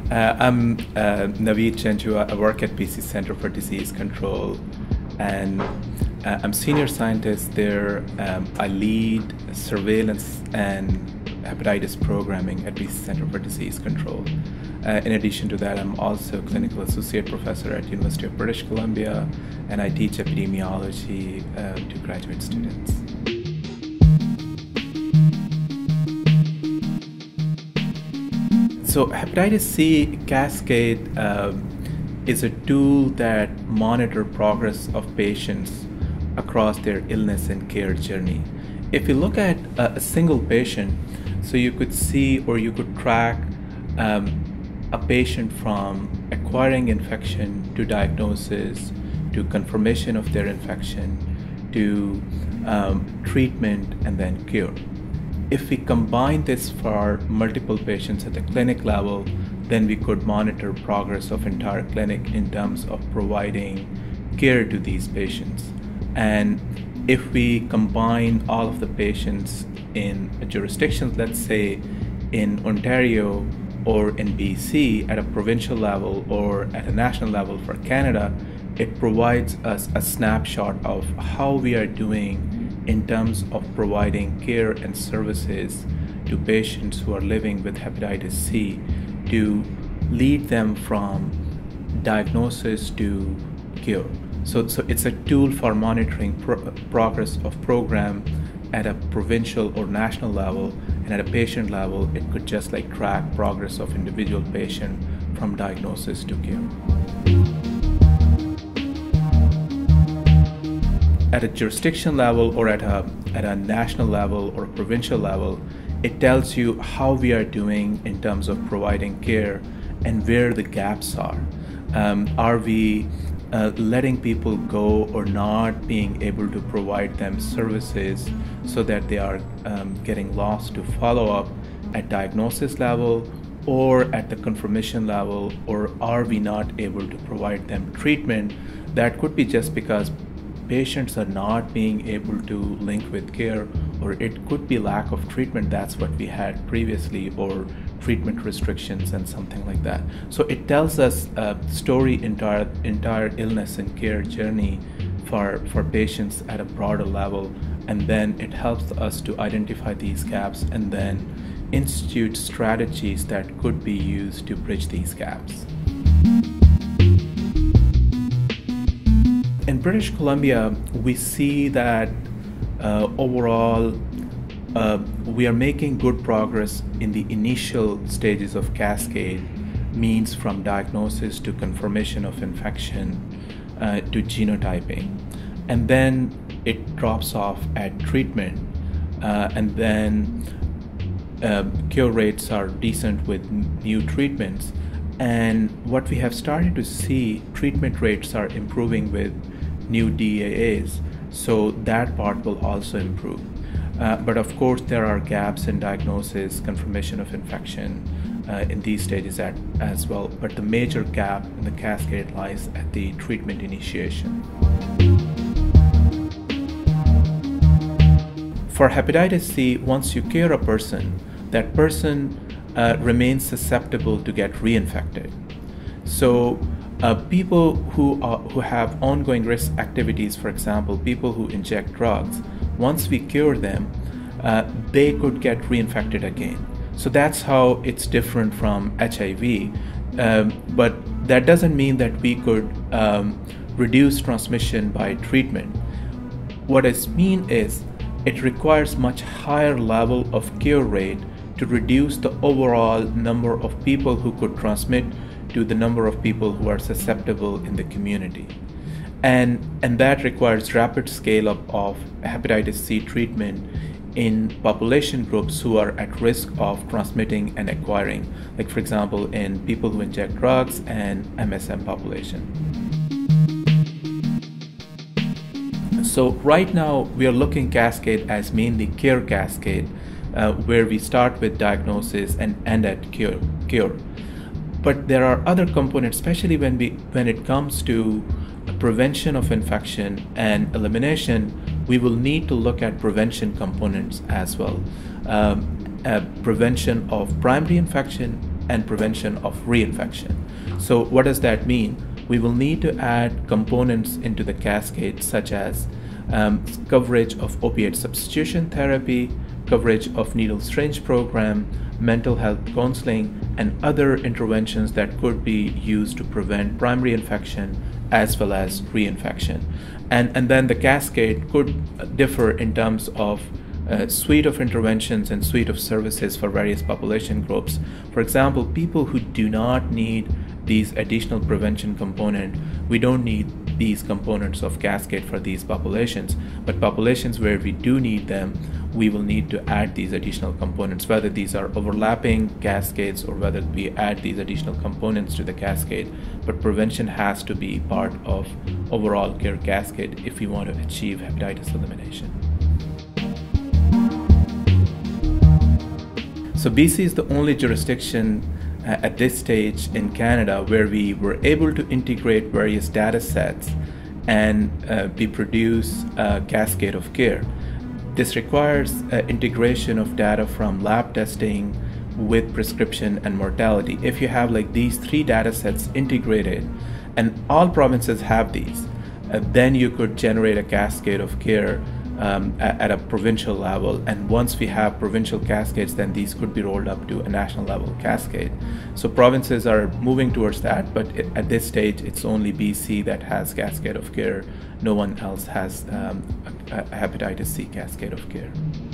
I'm Naveed Janjua. I work at BC Center for Disease Control, and I'm senior scientist there. I lead surveillance and hepatitis programming at BC Center for Disease Control. In addition to that, I'm also clinical associate professor at University of British Columbia, and I teach epidemiology to graduate students. So hepatitis C cascade is a tool that monitors progress of patients across their illness and care journey. If you look at a single patient, so you could see or you could track a patient from acquiring infection to diagnosis, to confirmation of their infection, to treatment, and then cure. If we combine this for multiple patients at the clinic level, then we could monitor progress of entire clinic in terms of providing care to these patients. And if we combine all of the patients in a jurisdiction, let's say in Ontario or in BC at a provincial level or at a national level for Canada, it provides us a snapshot of how we are doing in terms of providing care and services to patients who are living with hepatitis C to lead them from diagnosis to cure. So it's a tool for monitoring progress of program at a provincial or national level, and at a patient level, it could just like track progress of individual patient from diagnosis to cure. At a jurisdiction level or at a national level or provincial level, it tells you how we are doing in terms of providing care and where the gaps are. Are we letting people go or not being able to provide them services so that they are getting lost to follow up at diagnosis level or at the confirmation level, or are we not able to provide them treatment? That could be just because patients are not being able to link with care, or it could be lack of treatment. That's what we had previously, or treatment restrictions and something like that. So it tells us a story, entire illness and care journey for patients at a broader level, and then it helps us to identify these gaps and then institute strategies that could be used to bridge these gaps. In British Columbia, we see that overall we are making good progress in the initial stages of cascade, means from diagnosis to confirmation of infection to genotyping. And then it drops off at treatment, and then cure rates are decent with new treatments. And what we have started to see, treatment rates are improving with new DAAs, so that part will also improve. But of course, there are gaps in diagnosis, confirmation of infection in these stages as well. But the major gap in the cascade lies at the treatment initiation. For hepatitis C, once you cure a person, that person remains susceptible to get reinfected. So people who have ongoing risk activities, for example, people who inject drugs, once we cure them, they could get reinfected again. So that's how it's different from HIV. But that doesn't mean that we could reduce transmission by treatment. What I mean is, it requires much higher level of cure rate to reduce the overall number of people who could transmit to the number of people who are susceptible in the community. And that requires rapid scale up of hepatitis C treatment in population groups who are at risk of transmitting and acquiring, like for example in people who inject drugs and MSM population. So right now we are looking cascade as mainly care cascade, where we start with diagnosis and end at cure. But there are other components, especially when it comes to prevention of infection and elimination. We will need to look at prevention components as well. Prevention of primary infection and prevention of reinfection. So what does that mean? We will need to add components into the cascade such as coverage of opiate substitution therapy, coverage of needle syringe program, mental health counseling, and other interventions that could be used to prevent primary infection as well as reinfection. And then the cascade could differ in terms of suite of interventions and suite of services for various population groups. For example, people who do not need these additional prevention component, we don't need these components of cascade for these populations, but populations where we do need them, we will need to add these additional components, whether these are overlapping cascades or whether we add these additional components to the cascade. But prevention has to be part of overall care cascade if we want to achieve hepatitis elimination. So BC is the only jurisdiction at this stage in Canada where we were able to integrate various data sets and we produce a cascade of care. This requires integration of data from lab testing with prescription and mortality. If you have like these three data sets integrated, and all provinces have these, then you could generate a cascade of care at a provincial level. And once we have provincial cascades, then these could be rolled up to a national level cascade. So provinces are moving towards that, but at this stage it's only BC that has cascade of care. No one else has a hepatitis C cascade of care.